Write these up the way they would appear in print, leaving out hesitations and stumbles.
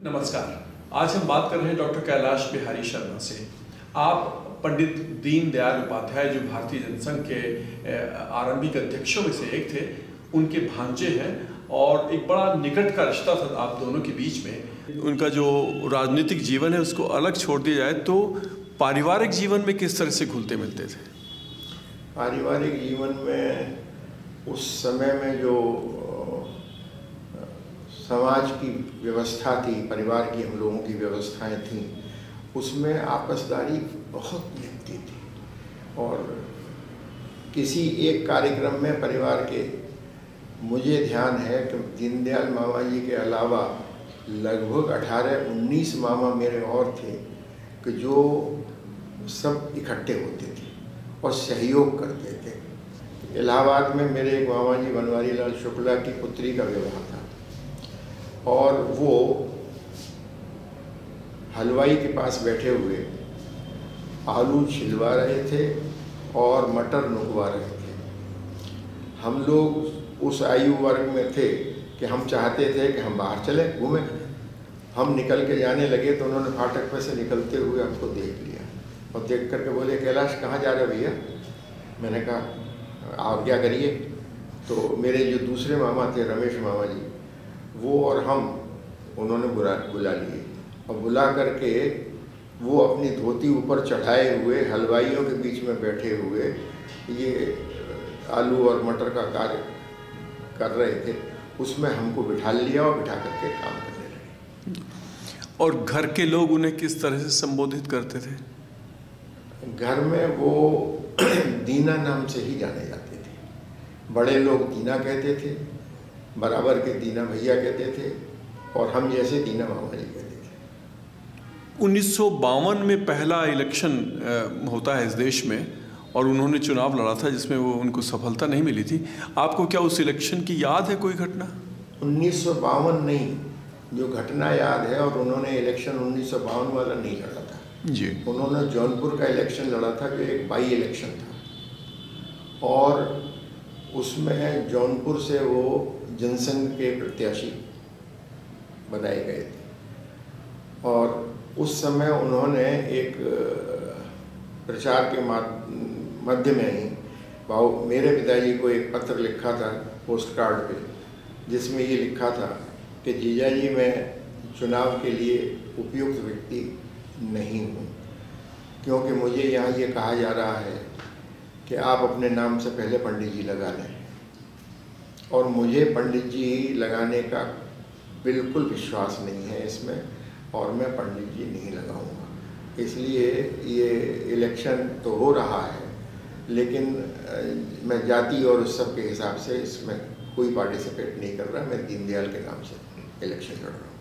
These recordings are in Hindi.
नमस्कार। आज हम बात कर रहे हैं डॉक्टर कैलाश बिहारी शर्मा से। आप पंडित दीनदयाल उपाध्याय, जो भारतीय जनसंघ के आरंभिक अध्यक्षों में से एक थे, उनके भांजे हैं और एक बड़ा निकट का रिश्ता था आप दोनों के बीच में। उनका जो राजनीतिक जीवन है उसको अलग छोड़ दिया जाए तो पारिवारिक जीवन में किस तरह से घुलते मिलते थे? पारिवारिक जीवन में उस समय में जो समाज की व्यवस्था थी, परिवार की हम लोगों की व्यवस्थाएं थीं, उसमें आपसदारी बहुत निकलती थी। और किसी एक कार्यक्रम में परिवार के, मुझे ध्यान है कि दीनदयाल मामा जी के अलावा लगभग 18-19 मामा मेरे और थे कि जो सब इकट्ठे होते थे और सहयोग करते थे। इलाहाबाद में मेरे एक मामा जी बनवारी लाल शुक्ला की पुत्री का विवाह था और वो हलवाई के पास बैठे हुए आलू छिलवा रहे थे और मटर नुकवा रहे थे। हम लोग उस आयु वर्ग में थे कि हम चाहते थे कि हम बाहर चले घूमें। हम निकल के जाने लगे तो उन्होंने फाटक पे से निकलते हुए हमको देख लिया और देख करके बोले, कैलाश कहाँ जा रहे भैया? मैंने कहा आप क्या करिए। तो मेरे जो दूसरे मामा थे, रमेश मामा जी, वो और हम, उन्होंने बुला लिए और बुला करके वो अपनी धोती ऊपर चढ़ाए हुए हलवाइयों के बीच में बैठे हुए ये आलू और मटर का कार्य कर रहे थे। उसमें हमको बिठा लिया और बिठा करके काम करने लगे। और घर के लोग उन्हें किस तरह से संबोधित करते थे? घर में वो दीना नाम से ही जाने जाते थे। बड़े लोग दीना कहते थे, बराबर के दीना भैया कहते थे और हम जैसे दीना मामा जी कहते थे। 1952 में पहला इलेक्शन होता है इस देश में और उन्होंने चुनाव लड़ा था जिसमें वो उनको सफलता नहीं मिली थी। आपको क्या उस इलेक्शन की याद है कोई घटना? 1952 नहीं, जो घटना याद है, और उन्होंने इलेक्शन 1952 वाला नहीं लड़ा था जी। उन्होंने जौनपुर का इलेक्शन लड़ा था जो एक बाई इलेक्शन था और उसमें जौनपुर से वो जनसंघ के प्रत्याशी बनाए गए थे। और उस समय उन्होंने एक प्रचार के मध्य में ही मेरे पिताजी को एक पत्र लिखा था पोस्ट कार्ड पे, जिसमें ये लिखा था कि जीजा जी मैं चुनाव के लिए उपयुक्त व्यक्ति नहीं हूँ, क्योंकि मुझे यहाँ ये कहा जा रहा है कि आप अपने नाम से पहले पंडित जी लगा लें और मुझे पंडित जी लगाने का बिल्कुल विश्वास नहीं है इसमें और मैं पंडित जी नहीं लगाऊंगा। इसलिए ये इलेक्शन तो हो रहा है लेकिन मैं जाति और उस सब के हिसाब से इसमें कोई पार्टिसिपेट नहीं कर रहा। मैं दीनदयाल के नाम से इलेक्शन लड़ रहा हूँ।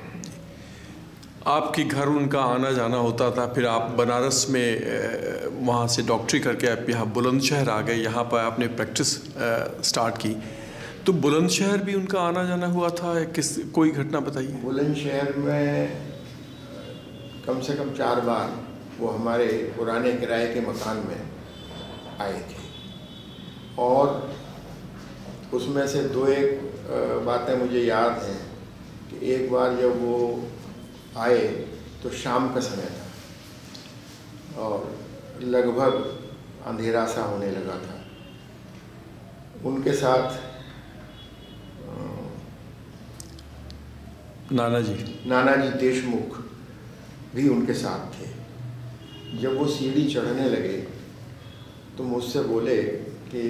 आपके घर उनका आना जाना होता था, फिर आप बनारस में वहाँ से डॉक्टरी करके आप यहाँ बुलंदशहर आ गए, यहाँ पर आपने प्रैक्टिस स्टार्ट की। तो बुलंदशहर भी उनका आना जाना हुआ था? कोई घटना बताइए। बुलंदशहर में कम से कम 4 बार वो हमारे पुराने किराए के मकान में आए थे और उसमें से 2-1 बातें मुझे याद हैं कि एक बार जब वो आए तो शाम का समय था और लगभग अंधेरा सा होने लगा था। उनके साथ नाना जी देशमुख भी उनके साथ थे। जब वो सीढ़ी चढ़ने लगे तो मुझसे बोले कि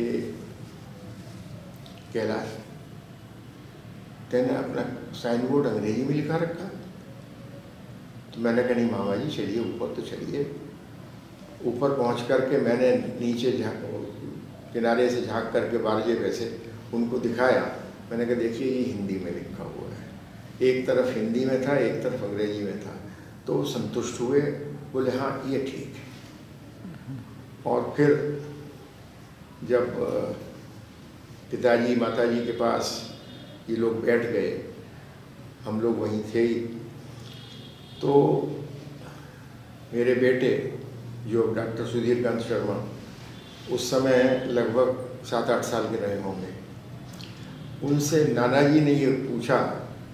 कैलाश, तेने अपना साइन बोर्ड अंग्रेजी में लिखा रखा? तो मैंने कहा नहीं मामा जी, चलिए ऊपर तो चलिए। ऊपर पहुंच करके मैंने नीचे किनारे से झांक करके बारजे पे से उनको दिखाया। मैंने कहा देखिए ये हिंदी में लिखा हुआ है, एक तरफ हिंदी में था एक तरफ अंग्रेजी में था। तो संतुष्ट हुए, बोले हाँ ये ठीक है। और फिर जब पिताजी माताजी के पास ये लोग बैठ गए, हम लोग वहीं थे ही, तो मेरे बेटे जो डॉक्टर सुधीर कांत शर्मा उस समय लगभग 7-8 साल के रहे होंगे, उनसे नाना जी ने ये पूछा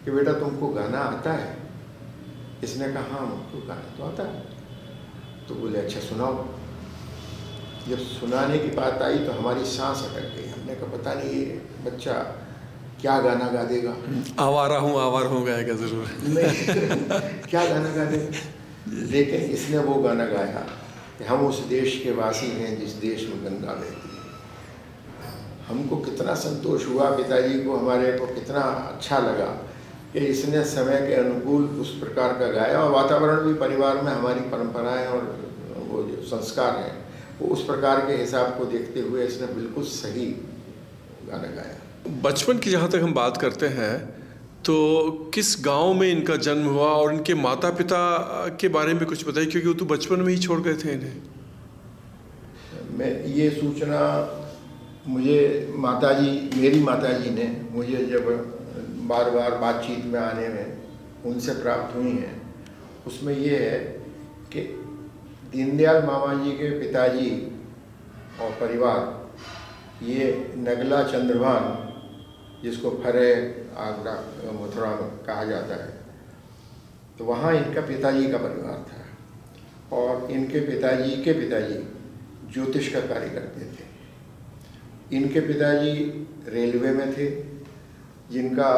कि बेटा तुमको गाना आता है? इसने कहा हाँ मुझको गाना तो आता है। तो बोले अच्छा सुनाओ। जब सुनाने की बात आई तो हमारी सांस अटक गई। हमने कहा पता नहीं ये बच्चा क्या गाना गा देगा। आवारा हूँ आवार हूँ गाएगा ज़रूर। नहीं क्या गाना गा देगा। लेकिन इसने वो गाना गाया कि हम उस देश के वासी हैं जिस देश में गंगा बहती है। हमको कितना संतोष हुआ, पिताजी को हमारे को कितना अच्छा लगा कि इसने समय के अनुकूल उस प्रकार का गाया। और वातावरण भी परिवार में हमारी परंपराएं और वो जो संस्कार हैं वो उस प्रकार के हिसाब को देखते हुए इसने बिल्कुल सही गाना गाया। बचपन की जहाँ तक हम बात करते हैं तो किस गांव में इनका जन्म हुआ और इनके माता पिता के बारे में कुछ बताइए, क्योंकि वो तो बचपन में ही छोड़ गए थे इन्हें। मैं ये सूचना मुझे मेरी माताजी ने मुझे जब बार बार बातचीत में आने में उनसे प्राप्त हुई हैं, उसमें ये है कि दीनदयाल मामा जी के पिताजी और परिवार ये नगला चंद्रभान, जिसको फरे आगरा मथुरा में कहा जाता है, तो वहाँ इनका पिताजी का परिवार था। और इनके पिताजी के पिताजी ज्योतिष का कार्य करते थे। इनके पिताजी रेलवे में थे, जिनका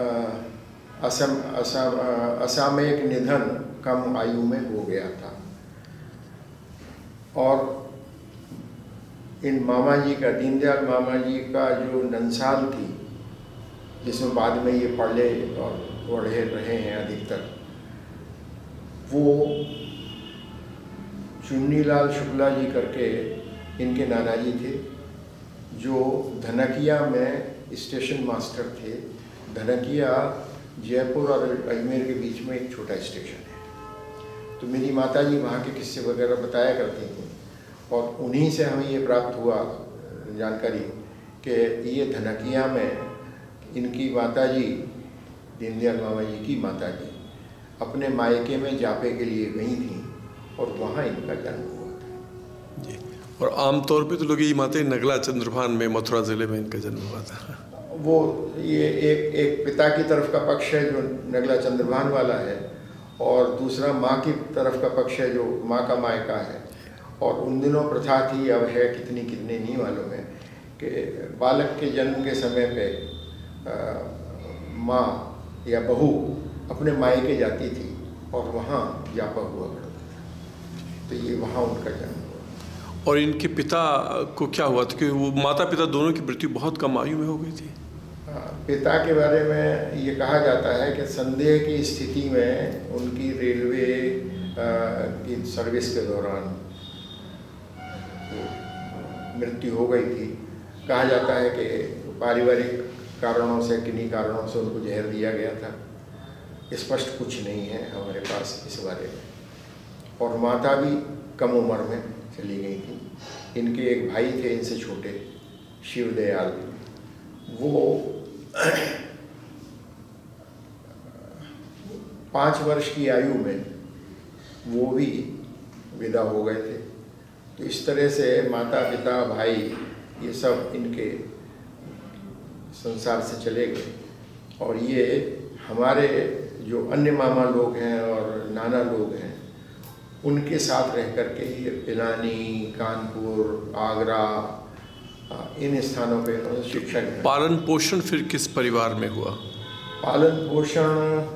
असामयिक निधन कम आयु में हो गया था। और इन मामा जी का, दीनदयाल मामा जी का जो नंसाल थी, जिसमें बाद में ये पढ़े और पढ़े रहे हैं अधिकतर, वो चुन्नीलाल शुक्ला जी करके इनके नाना जी थे, जो धनकिया में स्टेशन मास्टर थे। धनकिया जयपुर और अजमेर के बीच में एक छोटा स्टेशन है। तो मेरी माताजी वहाँ के किस्से वगैरह बताया करती थी, और उन्हीं से हमें ये प्राप्त हुआ जानकारी कि ये धनकिया में इनकी माताजी, दीनदयाल मामा जी की माताजी, अपने मायके में जापे के लिए गई थी और वहाँ इनका जन्म हुआ था जी। और आमतौर पे तो लोग यही मानते हैं नगला चंद्रभान में, मथुरा ज़िले में इनका जन्म हुआ था। वो ये एक पिता की तरफ का पक्ष है जो नगला चंद्रभान वाला है, और दूसरा माँ की तरफ का पक्ष है जो माँ का मायका है। और उन दिनों प्रथा थी, अब है कितनी नहीं मालूम है, कि बालक के जन्म के समय पे माँ या बहू अपने मायके जाती थी और वहाँ जापा हुआ करता था। तो ये वहाँ उनका जन्म हुआ। और इनके पिता को क्या हुआ था कि वो माता पिता दोनों की मृत्यु बहुत कम आयु में हो गई थी? पिता के बारे में ये कहा जाता है कि संदेह की स्थिति में उनकी रेलवे की सर्विस के दौरान मृत्यु हो गई थी। कहा जाता है कि पारिवारिक कारणों से, किन्हीं कारणों से उनको जहर दिया गया था। स्पष्ट कुछ नहीं है हमारे पास इस बारे में। और माता भी कम उम्र में चली गई थी। इनके एक भाई थे इनसे छोटे, शिवदयाल, वो 5 वर्ष की आयु में वो भी विदा हो गए थे। तो इस तरह से माता पिता भाई ये सब इनके संसार से चले गए। और ये हमारे जो अन्य मामा लोग हैं और नाना लोग हैं, उनके साथ रह कर के ये पिलानी, कानपुर, आगरा, इन स्थानों पे शिक्षक हैं। पालन पोषण फिर किस परिवार में हुआ? पालन पोषण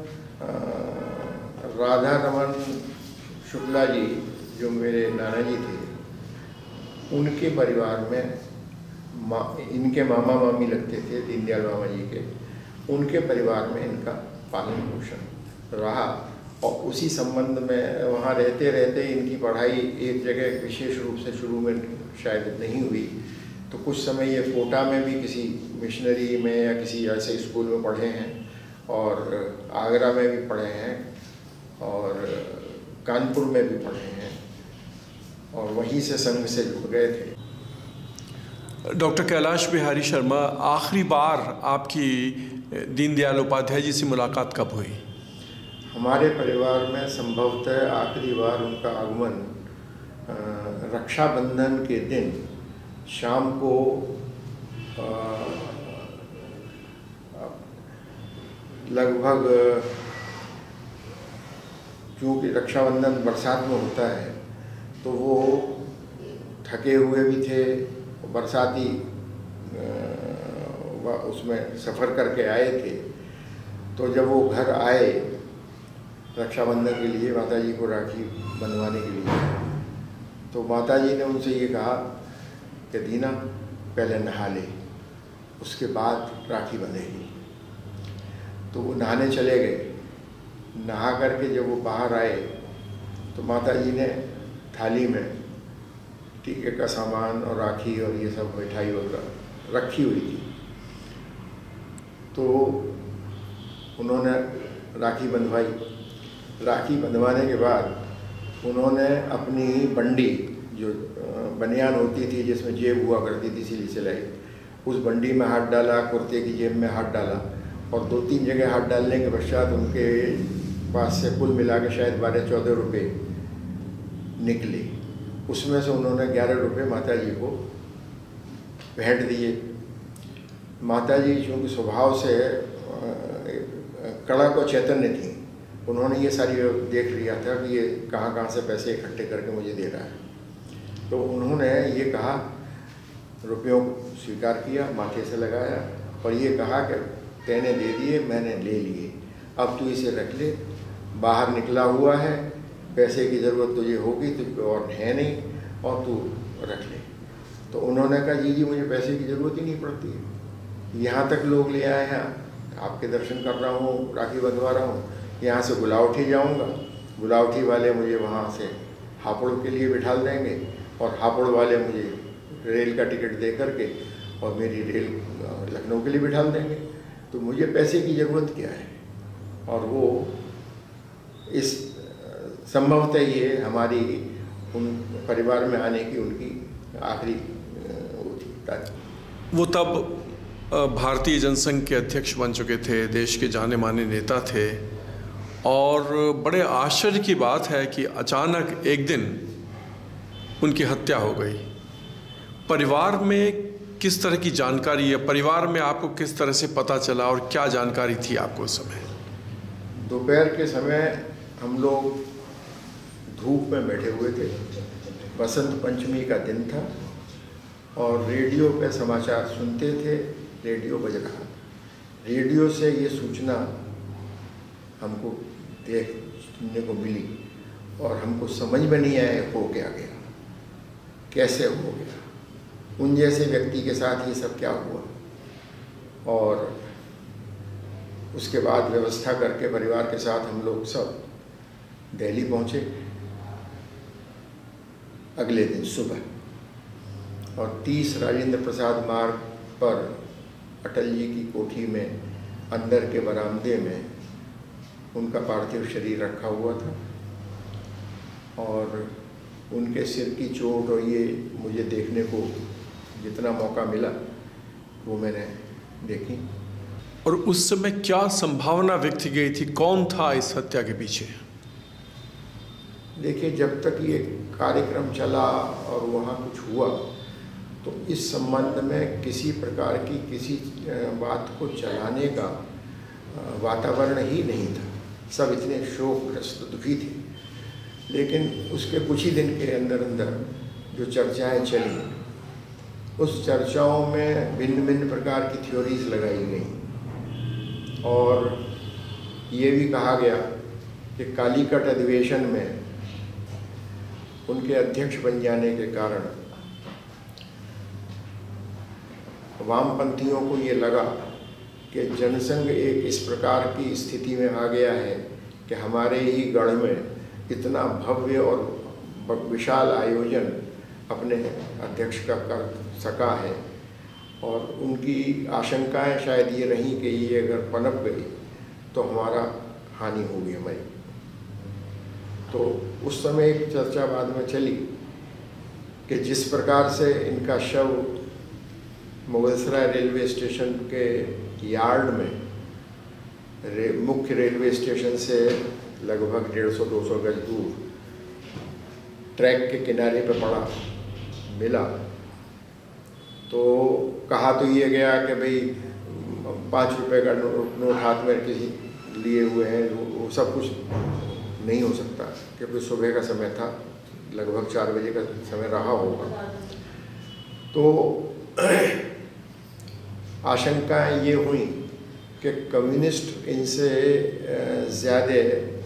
राधा रमन शुक्ला जी, जो मेरे नाना जी थे, उनके परिवार में इनके मामा मामी लगते थे, दीनदयाल मामा जी के, उनके परिवार में इनका पालन पोषण रहा। और उसी संबंध में वहाँ रहते रहते इनकी पढ़ाई एक जगह विशेष रूप से शुरू में शायद नहीं हुई, तो कुछ समय ये कोटा में भी किसी मिशनरी में या किसी ऐसे स्कूल में पढ़े हैं, और आगरा में भी पढ़े हैं, और कानपुर में भी पढ़े हैं, और वहीं से संघ से जुड़ गए थे। डॉक्टर कैलाश बिहारी शर्मा, आखिरी बार आपकी दीनदयाल उपाध्याय जी से मुलाकात कब हुई? हमारे परिवार में संभवतः आखिरी बार उनका आगमन रक्षाबंधन के दिन शाम को लगभग, क्योंकि रक्षाबंधन बरसात में होता है तो वो थके हुए भी थे, बरसाती उसमें सफ़र करके आए थे। तो जब वो घर आए रक्षाबंधन के लिए, माता जी को राखी बंधवाने के लिए, तो माता जी ने उनसे ये कहा कि दीना पहले नहा ले, उसके बाद राखी बंधेगी। तो वो नहाने चले गए। नहा करके जब वो बाहर आए तो माता जी ने थाली में टीके का सामान और राखी और ये सब मिठाई वगैरह रखी हुई थी। तो उन्होंने राखी बंधवाई। राखी बंधवाने के बाद उन्होंने अपनी बंडी, जो बनियान होती थी जिसमें जेब हुआ करती थी सिली सिलाई, उस बंडी में हाथ डाला, कुर्ते की जेब में हाथ डाला, और 2-3 जगह हाथ डालने के पश्चात उनके पास से कुल मिला के शायद 12-14 रुपये निकले। उसमें से उन्होंने 11 रुपये माता जी को भेंट दिए। माता जी चूँकि स्वभाव से कड़क और चैतन्य थी, उन्होंने ये सारी देख लिया था कि ये कहाँ कहाँ से पैसे इकट्ठे करके मुझे दे रहा है। तो उन्होंने ये कहा, रुपयों को स्वीकार किया, माथे से लगाया और ये कहा कि तेने दे दिए, मैंने ले लिए, अब तू इसे रख ले, बाहर निकला हुआ है, पैसे की ज़रूरत तुझे होगी तो और है नहीं, और तू रख ले। तो उन्होंने कहा जी मुझे पैसे की ज़रूरत ही नहीं पड़ती है, यहाँ तक लोग ले आए हैं, आपके दर्शन कर रहा हूँ, राखी बंधवा रहा हूँ, यहाँ से गुलावटी जाऊँगा, गुलावटी वाले मुझे वहाँ से हापुड़ के लिए बिठाल देंगे और हापुड़ वाले मुझे रेल का टिकट दे करके और मेरी रेल लखनऊ के लिए बिठाल देंगे, तो मुझे पैसे की ज़रूरत क्या है। और वो इस संभवतः ये हमारी उन परिवार में आने की उनकी आखिरी वो थी। वो तब भारतीय जनसंघ के अध्यक्ष बन चुके थे, देश के जाने माने नेता थे, और बड़े आश्चर्य की बात है कि अचानक एक दिन उनकी हत्या हो गई। परिवार में किस तरह की जानकारी है, परिवार में आपको किस तरह से पता चला और क्या जानकारी थी आपको उस समय? दोपहर के समय हम लोग धूप में बैठे हुए थे, बसंत पंचमी का दिन था और रेडियो पे समाचार सुनते थे, रेडियो बज रहा। रेडियो से ये सूचना हमको देखने को मिली और हमको समझ में नहीं आया हो क्या गया, कैसे हो गया, उन जैसे व्यक्ति के साथ ये सब क्या हुआ। और उसके बाद व्यवस्था करके परिवार के साथ हम लोग सब दिल्ली पहुँचे अगले दिन सुबह, और 30 राजेंद्र प्रसाद मार्ग पर अटल जी की कोठी में अंदर के बरामदे में उनका पार्थिव शरीर रखा हुआ था, और उनके सिर की चोट और ये मुझे देखने को जितना मौका मिला वो मैंने देखी। और उस समय क्या संभावना व्यक्त गई थी, कौन था इस हत्या के पीछे? देखिए, जब तक ये कार्यक्रम चला और वहाँ कुछ हुआ तो इस संबंध में किसी प्रकार की किसी बात को चलाने का वातावरण ही नहीं था, सब इतने शोकग्रस्त दुखी थे। लेकिन उसके कुछ ही दिन के अंदर अंदर जो चर्चाएं चली, उस चर्चाओं में भिन्न भिन्न प्रकार की थ्योरीज लगाई गई और ये भी कहा गया कि कालीकट अधिवेशन में उनके अध्यक्ष बन जाने के कारण वामपंथियों को ये लगा कि जनसंघ एक इस प्रकार की स्थिति में आ गया है कि हमारे ही गढ़ में इतना भव्य और विशाल आयोजन अपने अध्यक्ष का कर सका है, और उनकी आशंकाएं शायद ये रहीं कि ये अगर पनप गई तो हमारा हानि होगी हमारी। तो उस समय एक चर्चा बाद में चली कि जिस प्रकार से इनका शव मुगलसराय रेलवे स्टेशन के यार्ड में मुख्य रेलवे स्टेशन से लगभग 150-200 गज दूर ट्रैक के किनारे पर पड़ा मिला, तो कहा तो ये गया कि भाई 5 रुपए का नोट हाथ में किसी लिए हुए हैं, वो सब कुछ नहीं हो सकता, क्योंकि सुबह का समय था, लगभग 4 बजे का समय रहा होगा। तो आशंकाएं ये हुई कि कम्युनिस्ट इनसे ज़्यादा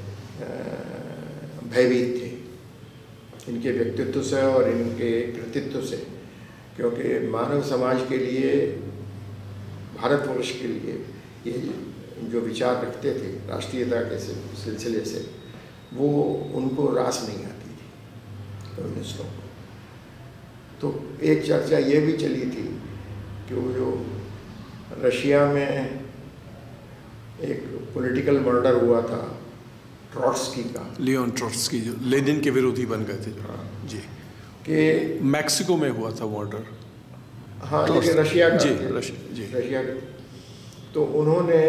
भयभीत थे, इनके व्यक्तित्व से और इनके कृतित्व से, क्योंकि मानव समाज के लिए, भारतवर्ष के लिए ये जो विचार रखते थे राष्ट्रीयता के सिलसिले से, वो उनको रास नहीं आती थी कम्युनिस्टों को। तो एक चर्चा ये भी चली थी कि वो जो रशिया में एक पॉलिटिकल मर्डर हुआ था ट्रॉट्स्की का, लियोन ट्रॉट्स्की जो लेनिन के विरोधी बन गए थे, हाँ जी, कि मैक्सिको में हुआ था मर्डर। हाँ, लेकिन रशिया का, जी, रशिया का। तो उन्होंने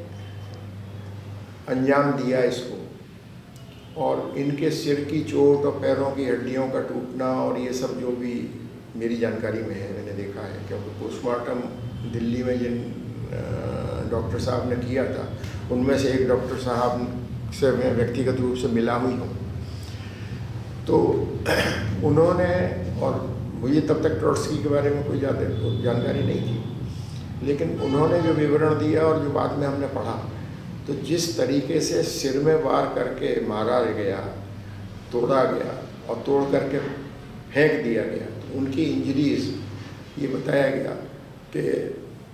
अंजाम दिया इसको, और इनके सिर की चोट और पैरों की हड्डियों का टूटना और ये सब जो भी मेरी जानकारी में है, मैंने देखा है, क्योंकि पोस्टमार्टम दिल्ली में जिन डॉक्टर साहब ने किया था, उनमें से एक डॉक्टर साहब से मैं व्यक्तिगत रूप से मिला हुई हूँ। तो उन्होंने, और मुझे तब तक ट्रॉट्स्की के बारे में कोई ज़्यादा जानकारी नहीं थी, लेकिन उन्होंने जो विवरण दिया और जो बाद में हमने पढ़ा, तो जिस तरीके से सिर में वार करके मारा गया, तोड़ा गया और तोड़ करके फेंक दिया गया, तो उनकी इंजरीज ये बताया गया कि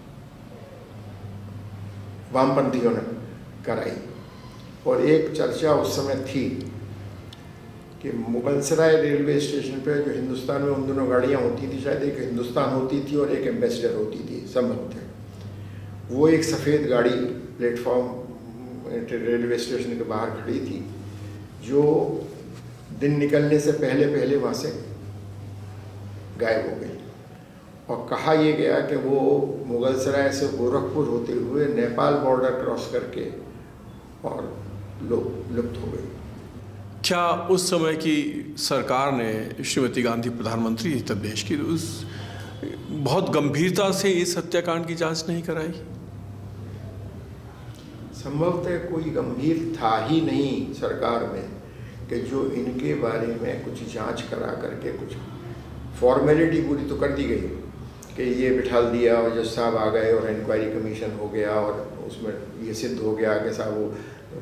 वामपंथियों ने कराई। और एक चर्चा उस समय थी कि मुगलसराय रेलवे स्टेशन पे, जो हिंदुस्तान में उन दोनों गाड़ियाँ होती थी, शायद एक हिंदुस्तान होती थी और एक एम्बेसडर होती थी, संभवतः, वो एक सफ़ेद गाड़ी प्लेटफॉर्म रेलवे स्टेशन के बाहर खड़ी थी, जो दिन निकलने से पहले पहले वहाँ से गायब हो गई। और कहा यह गया कि वो मुगलसराय से गोरखपुर होते हुए नेपाल बॉर्डर क्रॉस करके और लुप्त हो गई। क्या उस समय की सरकार ने, श्रीमती गांधी प्रधानमंत्री थी तब देश की, तो उस बहुत गंभीरता से इस हत्याकांड की जांच नहीं कराई? संभवतः कोई गंभीर था ही नहीं सरकार में कि जो इनके बारे में कुछ जांच करा करके, कुछ फॉर्मेलिटी पूरी तो कर दी गई कि ये बिठाल दिया और जज साहब आ गए और इंक्वायरी कमीशन हो गया और उसमें ये सिद्ध हो गया कि साहब वो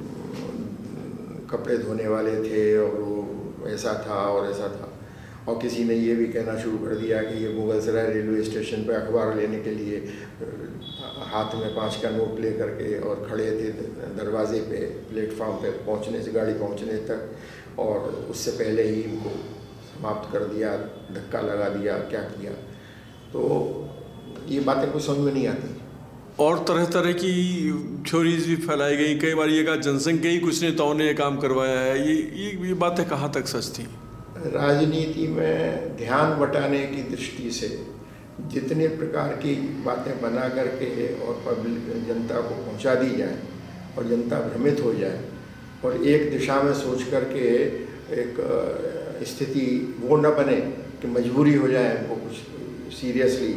कपड़े धोने वाले थे और वो ऐसा था और ऐसा था। और किसी ने ये भी कहना शुरू कर दिया कि ये मुगलसराय रेलवे स्टेशन पे अखबार लेने के लिए हाथ में 5 का नोट ले करके और खड़े थे दरवाजे पे, प्लेटफॉर्म पे पहुंचने से, गाड़ी पहुंचने तक, और उससे पहले ही इनको समाप्त कर दिया, धक्का लगा दिया, क्या किया। तो ये बातें कुछ समझ में नहीं आती। और तरह तरह की थ्योरीज भी फैलाई गई, कई बार ये कहा जनसंघ के ही कुछ नेताओं ने ये काम करवाया है। ये बातें कहाँ तक सच थी? राजनीति में ध्यान बटाने की दृष्टि से जितने प्रकार की बातें बना करके और पब्लिक, जनता को पहुंचा दी जाए और जनता भ्रमित हो जाए और एक दिशा में सोच करके एक स्थिति वो न बने कि मजबूरी हो जाए वो कुछ सीरियसली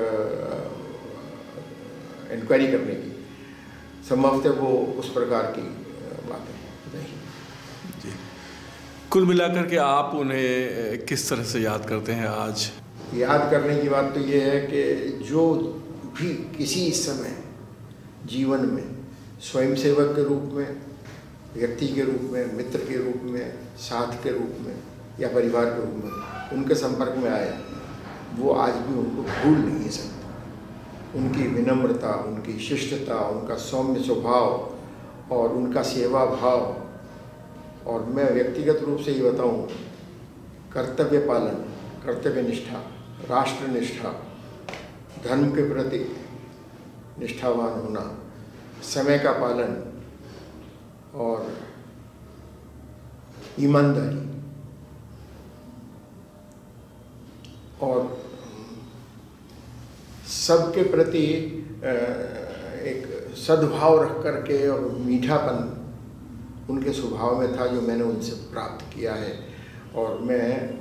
इंक्वायरी करने की, संभवतः वो उस प्रकार की बातें नहीं। जी, कुल मिलाकर के आप उन्हें किस तरह से याद करते हैं आज? याद करने की बात तो ये है कि जो भी किसी समय जीवन में स्वयंसेवक के रूप में, व्यक्ति के रूप में, मित्र के रूप में, साथ के रूप में या परिवार के रूप में उनके संपर्क में आया, वो आज भी उनको भूल नहीं सकता। उनकी विनम्रता, उनकी शिष्टता, उनका सौम्य स्वभाव और उनका सेवा भाव, और मैं व्यक्तिगत रूप से ये बताऊं, कर्तव्य पालन, कर्तव्य निष्ठा, राष्ट्र निष्ठा, धर्म के प्रति निष्ठावान होना, समय का पालन और ईमानदारी और सबके प्रति एक सद्भाव रख करके और मीठापन उनके स्वभाव में था, जो मैंने उनसे प्राप्त किया है। और मैं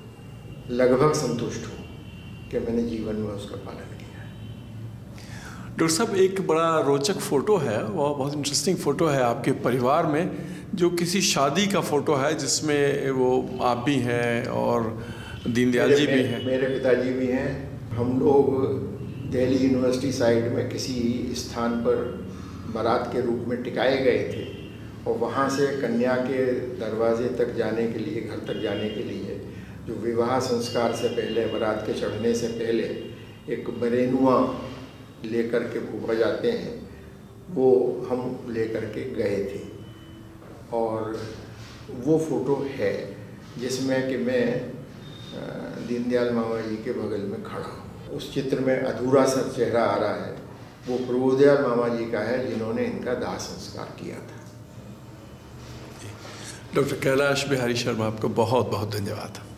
लगभग संतुष्ट हूँ कि मैंने जीवन में उसका पालन किया है। डॉक्टर साहब, एक बड़ा रोचक फ़ोटो है, वह बहुत इंटरेस्टिंग फ़ोटो है आपके परिवार में, जो किसी शादी का फ़ोटो है जिसमें वो आप भी हैं और दीनदयाल जी भी हैं। मेरे पिताजी भी हैं। हम लोग दिल्ली यूनिवर्सिटी साइड में किसी स्थान पर बारात के रूप में टिकाए गए थे और वहाँ से कन्या के दरवाजे तक जाने के लिए, घर तक जाने के लिए, जो विवाह संस्कार से पहले, बारात के चढ़ने से पहले एक बरेनुआ लेकर के फूफा जाते हैं, वो हम लेकर के गए थे। और वो फ़ोटो है जिसमें कि मैं दीनदयाल मामा जी के बगल में खड़ा हूँ। उस चित्र में अधूरा सा चेहरा आ रहा है, वो प्रभुदयाल मामा जी का है जिन्होंने इनका दाह संस्कार किया था। डॉक्टर कैलाश बिहारी शर्मा, आपको बहुत बहुत धन्यवाद।